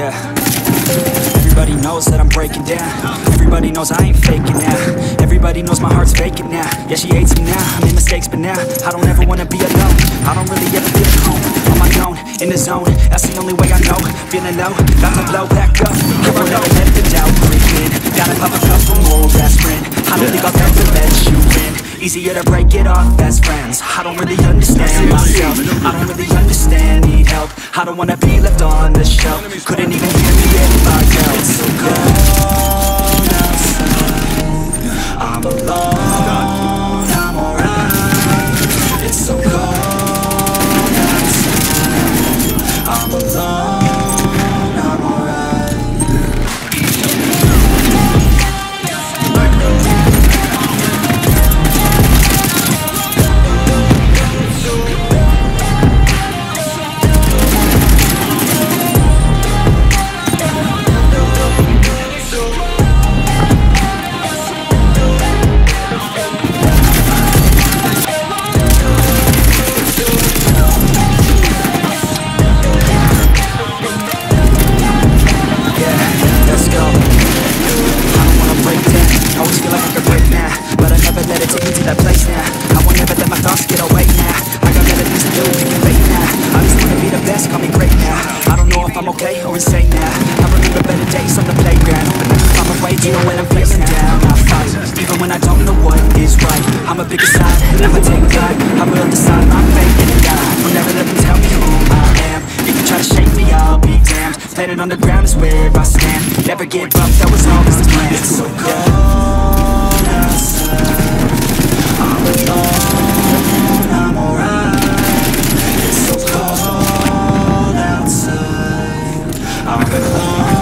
yeah. Everybody knows that I'm breaking down. Everybody knows I ain't faking now. Everybody knows my heart's vacant now. Yeah, she hates me now, I made mistakes but now I don't ever wanna be alone. I don't really ever feel at home. On my own, in the zone, that's the only way I know. Feeling low, about to blow back up. Here I never let the doubt creep in. Gotta pop a couple more aspirin. I don't think I'll ever let you in. Easier to break it off best friends. I don't really understand myself. I don't really understand, need help. I don't wanna be left on the shelf. Couldn't even hear me if I yelled. It's so cold outside, I'm alone, I'm alright. It's so cold outside, I'm alone, I'm alright. Planet on the ground is where I stand. Never give up, that was always the plan. It's so cold outside, I'm alone, I'm alright. It's so cold outside, I'm alone.